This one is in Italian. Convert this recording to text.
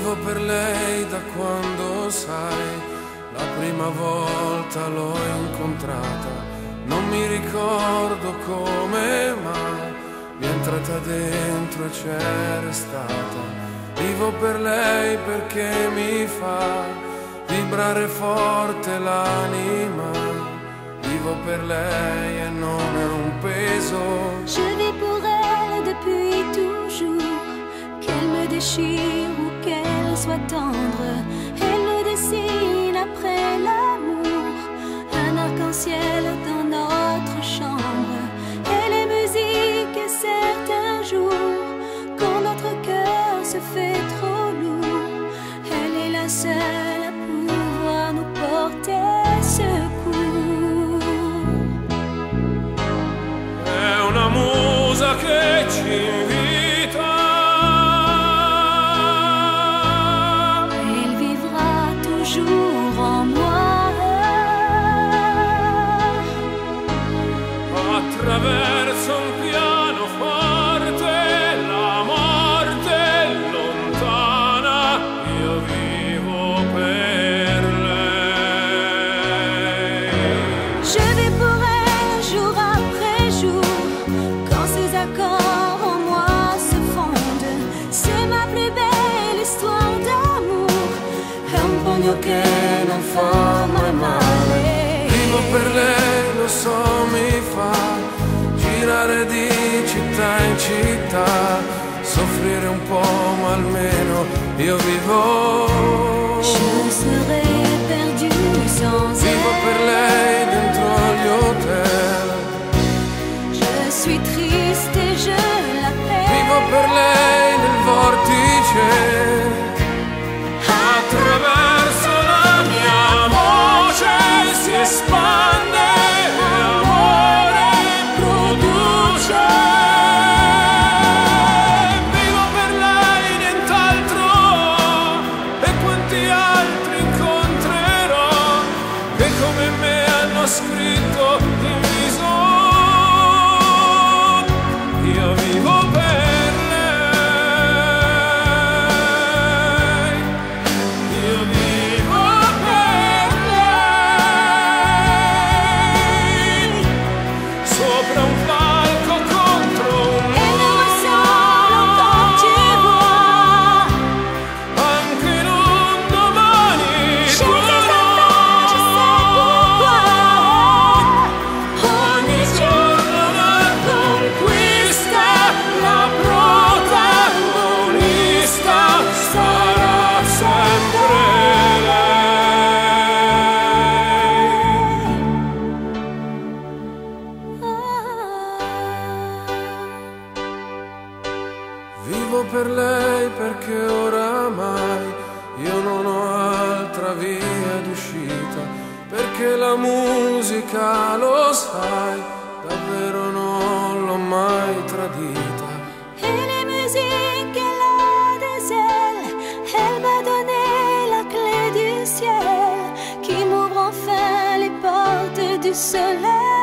Vivo per lei da quando, sai, la prima volta l'ho incontrata. Non mi ricordo come, ma mi è entrata dentro e c'è restata. Vivo per lei perché mi fa vibrare forte l'anima. Vivo per lei e non è un peso. Je vis pour elle depuis toujours. Qu'elle me déchire ou qu'elle soit tendre, elle me dessine après l'amour un arc-en-ciel dans notre chambre. Elle est musique et certains jours, quand notre cœur se fait trop lourd, elle est la seule à pouvoir nous porter secours. È una musa che ci invita. Elle vivra toujours en moi. Attraverso un pianoforte la morte è lontana. Io vivo per lei. Je vis pour elle jour après jour, quand ses accords en moi se fondent. C'est ma plus belle histoire d'amour, È un pugno che non fa mai male. Vivo per lei, lo so, mi fa girare di città in città, soffrire un po' ma almeno io vivo. je serais perdue sans Vivo per elle. lei dentro gli hotel. Je suis triste et je l'appelle. Vivo per lei nel vortice. Attraverso la mia voce si espande e amore produce. Vivo per lei, nient'altro, e quanti altri incontrerò che come me hanno scritto in viso. Io vivo per lei. Io vivo per lei. Sopra un palco contro un Elle me muro. ressemble quand tu vois. Anche in un domani Je sais duro. pourquoi. Ogni giorno una conquista, la protagonista sarà sempre lei. Vivo per lei perché oramai io non ho altra via d'uscita, perché la musica, lo sai, davvero non l'ho mai tradita. Et les musiques, elle a des ailes. Elle m'a donné la clé du ciel qui m'ouvre enfin les portes du soleil.